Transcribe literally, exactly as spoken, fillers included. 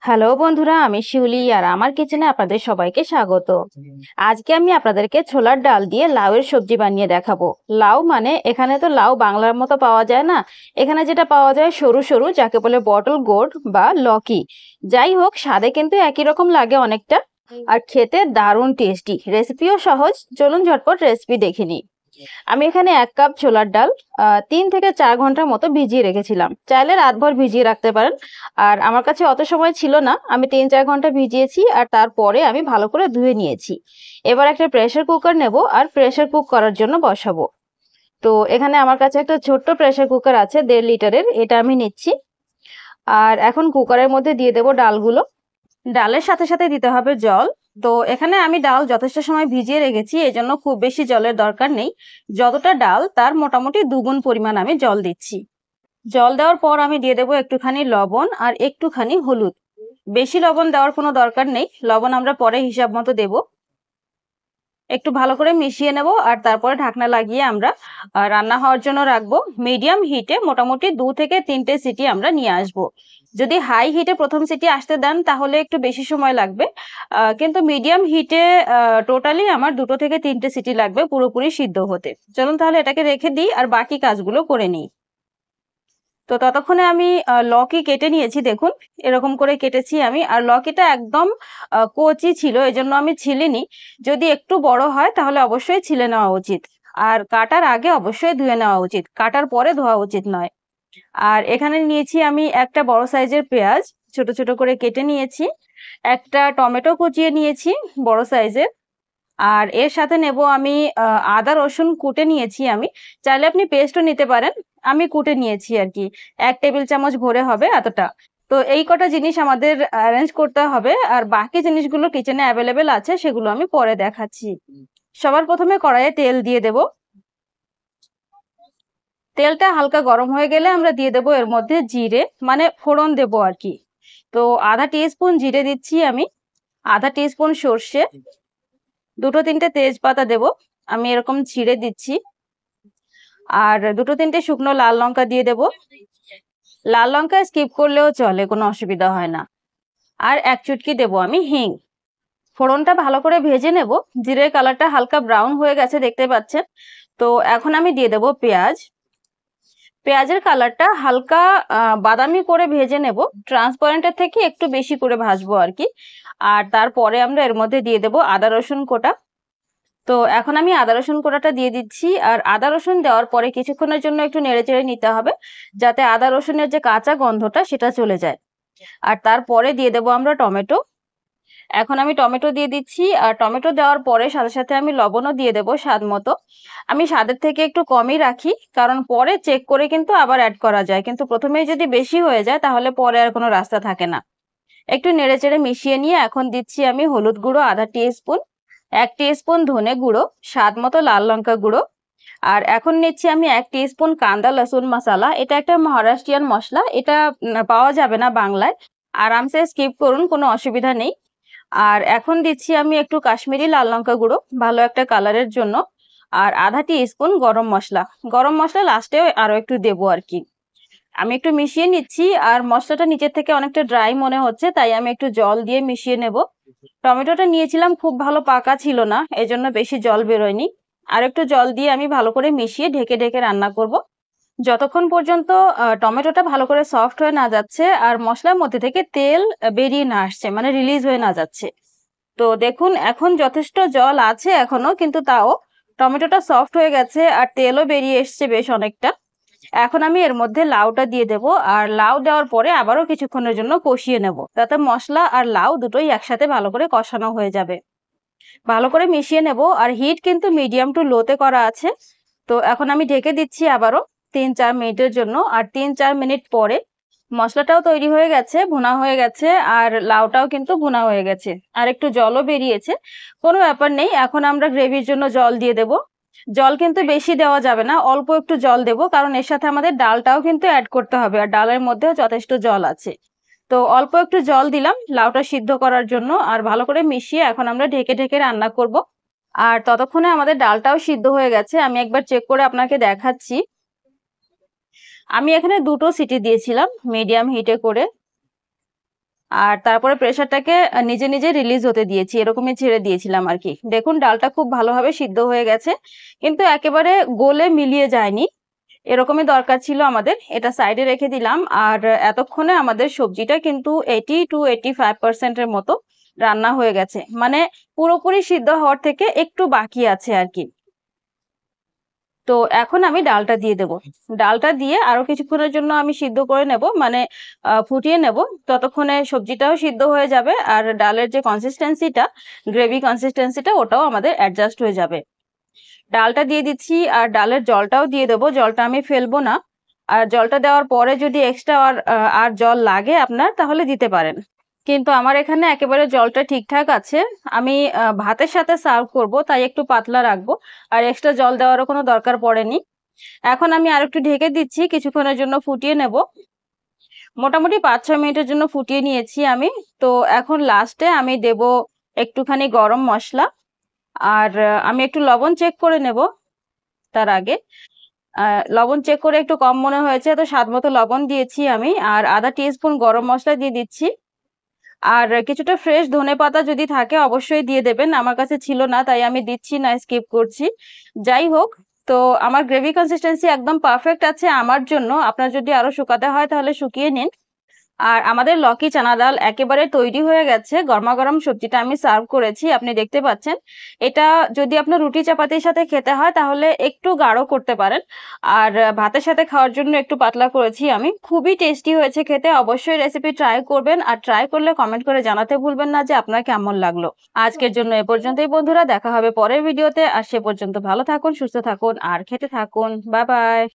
Hello বন্ধুরা, আমি শিউলি আর আমার কিচেনে আপনাদের সবাইকে স্বাগত। আজকে আমি আপনাদেরকে ছোলার ডাল দিয়ে লাউয়ের সবজি বানিয়ে দেখাবো। লাউ মানে এখানে তো লাউ বাংলার মতো পাওয়া যায় না, এখানে যেটা পাওয়া যায় সরু সরু, যাকে বলে বটল গোর্ড বা লকি। যাই হোক, স্বাদে কিন্তু একই রকম লাগে অনেকটা, আর খেতে দারুণ টেস্টি। রেসিপিও সহজ, চলুন ঝটপট রেসিপি দেখে নিই। আমি এখানে এক কাপ ছোলার ডাল আহ, তিন থেকে চার ঘন্টার মতো ভিজিয়ে রেখেছিলাম। চাইলে রাতভর ভিজিয়ে রাখতে পারেন। আর আমার কাছে অত সময় ছিল না, আমি তিন চার ঘন্টা ভিজিয়েছি আর তারপরে আমি ভালো করে ধুয়ে নিয়েছি। এবার একটা প্রেসার কুকার নেব আর প্রেসার কুক করার জন্য বসাবো। তো এখানে আমার কাছে একটা ছোট্ট প্রেসার কুকার আছে, দেড় লিটারের, এটা আমি নিচ্ছি। আর এখন কুকারের মধ্যে দিয়ে দেবো ডালগুলো। ডালের সাথে সাথে দিতে হবে জল। তো এখানে আমি ডাল যথেষ্ট সময় ভিজিয়ে রেখেছি, এই জন্য খুব বেশি জলের দরকার নেই। যতটা ডাল তার মোটামুটি দুগুণ পরিমাণ আমি জল দিচ্ছি। জল দেওয়ার পর আমি দিয়ে দেবো একটুখানি লবণ আর একটুখানি হলুদ। বেশি লবণ দেওয়ার কোনো দরকার নেই, লবণ আমরা পরে হিসাব মতো দেবো। একটু ভালো করে মিশিয়ে নেব আর তারপরে ঢাকনা লাগিয়ে আমরা আহ, রান্না হওয়ার জন্য রাখবো। মিডিয়াম হিটে মোটামুটি দু থেকে তিনটে সিটি আমরা নিয়ে আসব। যদি হাই হিটে প্রথম সিটি আসতে দেন তাহলে একটু বেশি সময় লাগবে, আহ, কিন্তু মিডিয়াম হিটে টোটালি আমার দুটো থেকে তিনটে সিটি লাগবে পুরোপুরি সিদ্ধ হতে। চলুন তাহলে এটাকে রেখে দিই আর বাকি কাজগুলো করে নিই। তো ততক্ষণে আমি লকি কেটে নিয়েছি, দেখুন এরকম করে কেটেছি আমি। আর লকিটা একদম আহ, কচি ছিল, এজন্য আমি ছিলিনি। যদি একটু বড় হয় তাহলে অবশ্যই ছিলে নেওয়া উচিত। আর কাটার আগে অবশ্যই ধুয়ে নেওয়া উচিত, কাটার পরে ধোয়া উচিত নয়। আর এখানে নিয়েছি আমি একটা বড় সাইজের পেঁয়াজ, ছোট ছোট করে কেটে নিয়েছি। একটা টমেটো কুচিয়ে নিয়েছি বড় সাইজের। আর এর সাথে নেব আমি আহ, আদা রসুন কুটে নিয়েছি আমি। চাইলে আপনি পেস্টও নিতে পারেন, আমি কুটে নিয়েছি আর কি। এক টেবিল চামচ ভরে হবে এতটা। তো এই কটা জিনিস আমাদের অ্যারেঞ্জ করতে হবে, আর বাকি জিনিসগুলো কিচেনে অ্যাভেলেবেল আছে, সেগুলো আমি পরে দেখাচ্ছি। সবার প্রথমে কড়াইয়ে তেল দিয়ে দেব। তেলটা হালকা গরম হয়ে গেলে আমরা দিয়ে দেব এর মধ্যে জিরে, মানে ফোড়ন দেব আর কি। তো আধা টিস্পুন জিরে দিচ্ছি আমি, আধা টিস্পুন সর্ষে, দুটো তিনটে তেজপাতা দেব, আমি এরকম ছিঁড়ে দিচ্ছি। আর দুটো তিনটে শুকনো লাল লঙ্কা দিয়ে দেব। লাল লঙ্কা স্কিপ করলেও চলে, কোনো অসুবিধা হয় না। আর এক চুটকি দেব আমি হিং। ফোড়নটা ভালো করে ভেজে নেব। জিরের কালারটা হালকা ব্রাউন হয়ে গেছে দেখতে পাচ্ছেন। তো এখন আমি দিয়ে দেব পেঁয়াজ। পেঁয়াজের কালারটা হালকা আহ, বাদামি করে ভেজে নেব, ট্রান্সপারেন্টের থেকে একটু বেশি করে ভাজবো আর কি। আর তারপরে আমরা এর মধ্যে দিয়ে দেব আদা রসুন কোটা। তো এখন আমি আদা রসুন কোটাটা দিয়ে দিচ্ছি। আর আদা রসুন দেওয়ার পরে কিছুক্ষণের জন্য একটু নেড়েচেড়ে নিতে হবে, যাতে আদা রসুনের যে কাঁচা গন্ধটা সেটা চলে যায়। আর তারপরে দিয়ে দেবো আমরা টমেটো। এখন আমি টমেটো দিয়ে দিচ্ছি, আর টমেটো দেওয়ার পরে সাথে সাথে আমি লবণও দিয়ে দেবো স্বাদ মতো। আমি স্বাদের থেকে একটু কমই রাখি, কারণ পরে চেক করে কিন্তু আবার অ্যাড করা যায়, কিন্তু প্রথমেই যদি বেশি হয়ে যায় তাহলে পরে আর কোনো রাস্তা থাকে না। একটু নেড়েচেড়ে মিশিয়ে নিয়ে এখন দিচ্ছি আমি হলুদ গুঁড়ো আধা টিস্পুন, এক টিস্পুন ধনে গুঁড়ো, স্বাদ মতো লাল লঙ্কা গুঁড়ো। আর এখন নিচ্ছি আমি এক টিস্পুন কান্দা লসুন মশলা। এটা একটা মহারাষ্ট্রিয়ান মশলা, এটা উম, পাওয়া যাবে না বাংলায়, আরামসে স্কিপ করুন, কোনো অসুবিধা নেই। আর এখন দিচ্ছি আমি একটু কাশ্মীরি লাল লঙ্কা গুঁড়ো, ভালো একটা কালারের জন্য। আর আধা টিস্পুন গরম মশলা। গরম মশলা লাস্টে আরো একটু দেবো আর কি। আমি একটু মিশিয়ে নিচ্ছি, আর মশলাটা নিচের থেকে অনেকটা ড্রাই মনে হচ্ছে, তাই আমি একটু জল দিয়ে মিশিয়ে নেব। টমেটোটা নিয়েছিলাম খুব ভালো পাকা ছিল না, এজন্য বেশি জল বেরোয়নি। আর একটু জল দিয়ে আমি ভালো করে মিশিয়ে ঢেকে ঢেকে রান্না করব, যতক্ষণ পর্যন্ত আহ, টমেটোটা ভালো করে সফট হয়ে না যাচ্ছে আর মশলার মধ্যে থেকে তেল আহ, বেরিয়ে না আসছে, মানে রিলিজ হয়ে না যাচ্ছে। তো দেখুন এখন যথেষ্ট জল আছে এখনো, কিন্তু তাও টমেটোটা সফট হয়ে গেছে আর তেলও বেরিয়ে এসছে বেশ অনেকটা। এখন আমি এর মধ্যে লাউটা দিয়ে দেব। আর লাউ দেওয়ার পরে আবারও কিছুক্ষণের জন্য কষিয়ে নেব, যাতে মশলা আর লাউ দুটোই একসাথে ভালো করে কষানো হয়ে যাবে। ভালো করে মিশিয়ে নেব, আর হিট কিন্তু মিডিয়াম টু লোতে করা আছে। তো এখন আমি ঢেকে দিচ্ছি আবারও তিন চার মিনিটের জন্য। আর তিন চার মিনিট পরে মশলাটাও তৈরি হয়ে গেছে, ভুনা হয়ে গেছে, আর লাউটাও কিন্তু ভুনা হয়ে গেছে, আর একটু জলও বেরিয়েছে। কোনো ব্যাপার নেই, এখন আমরা গ্রেভির জন্য জল দিয়ে দেব। জল কিন্তু বেশি দেওয়া যাবে না, অল্প একটু জল দেব, কারণ এর সাথে আমাদের ডালটাও কিন্তু অ্যাড করতে হবে, আর ডালের মধ্যেও যথেষ্ট জল আছে। তো অল্প একটু জল দিলাম লাউটা সিদ্ধ করার জন্য, আর ভালো করে মিশিয়ে এখন আমরা ঢেকে ঢেকে রান্না করব। আর ততক্ষণে আমাদের ডালটাও সিদ্ধ হয়ে গেছে, আমি একবার চেক করে আপনাকে দেখাচ্ছি। আমি এখানে দুটো সিটি দিয়েছিলাম মিডিয়াম হিটে করে। আর তারপরে প্রেসারটাকে নিজে নিজে রিলিজ হতে দিয়েছি, এরকমই ছেড়ে দিয়েছিলাম আর কি। দেখুন ডালটা খুব ভালোভাবে সিদ্ধ হয়ে গেছে, কিন্তু একেবারে গলে মিলিয়ে যায়নি, এরকমই দরকার ছিল আমাদের। এটা সাইডে রেখে দিলাম। আর এতক্ষণে আমাদের সবজিটা কিন্তু এইটি টু এইটি ফাইভ পার্সেন্টের মতো রান্না হয়ে গেছে, মানে পুরোপুরি সিদ্ধ হওয়ার থেকে একটু বাকি আছে আর কি। তো এখন আমি ডালটা দিয়ে দেব। ডালটা দিয়ে আরো কিছুক্ষণের জন্য আমি সিদ্ধ করে নেব, মানে ফুটিয়ে নেব। ততক্ষণে সবজিটাও সিদ্ধ হয়ে যাবে আর ডালের যে কনসিস্টেন্সিটা, গ্রেভি কনসিস্টেন্সিটা, ওটাও আমাদের অ্যাডজাস্ট হয়ে যাবে। ডালটা দিয়ে দিচ্ছি আর ডালের জলটাও দিয়ে দেবো, জলটা আমি ফেলবো না। আর জলটা দেওয়ার পরে যদি এক্সট্রা আর আর জল লাগে আপনার, তাহলে দিতে পারেন। কিন্তু আমার এখানে একেবারে জলটা ঠিকঠাক আছে। আমি ভাতের সাথে সার্ভ করব, তাই একটু পাতলা রাখবো, আর এক্সট্রা জল দেওয়ারও কোনো দরকার পড়েনি। এখন আমি আর একটু ঢেকে দিচ্ছি, কিছুক্ষণের জন্য ফুটিয়ে নেব। মোটামুটি পাঁচ ছয় মিনিটের জন্য ফুটিয়ে নিয়েছি আমি। তো এখন লাস্টে আমি দেব একটুখানি গরম মশলা, আর আমি একটু লবণ চেক করে নেব তার আগে। লবণ চেক করে একটু কম মনে হয়েছে, তো স্বাদ মতো লবণ দিয়েছি আমি। আর আধা টিস্পুন গরম মশলা দিয়ে দিচ্ছি। আর কিছুটা ফ্রেশ ধনেপাতা যদি থাকে অবশ্যই দিয়ে দেবেন, আমার কাছে ছিল না তাই আমি দিচ্ছি না, স্কিপ করছি। যাই হোক, তো আমার গ্রেভি কনসিস্টেন্সি একদম পারফেক্ট আছে আমার জন্য। আপনার যদি আরো শুকাতে হয় তাহলে শুকিয়ে নিন। আর আমাদের লকি চানা ডাল একেবারে তৈরি হয়ে গেছে। গরমাগরম সবজিটা আমি সার্ভ করেছি, আপনি দেখতে পাচ্ছেন। এটা যদি আপনার রুটি চাপাতির সাথে খেতে হয় তাহলে একটু গাঢ় করতে পারেন, আর ভাতের সাথে খাওয়ার জন্য একটু পাতলা করেছি আমি। খুবই টেস্টি হয়েছে খেতে, অবশ্যই রেসিপি ট্রাই করবেন। আর ট্রাই করলে কমেন্ট করে জানাতে ভুলবেন না যে আপনার কেমন লাগলো। আজকের জন্য এ পর্যন্তই বন্ধুরা, দেখা হবে পরের ভিডিওতে। আর সে পর্যন্ত ভালো থাকুন, সুস্থ থাকুন আর খেতে থাকুন। Bye by.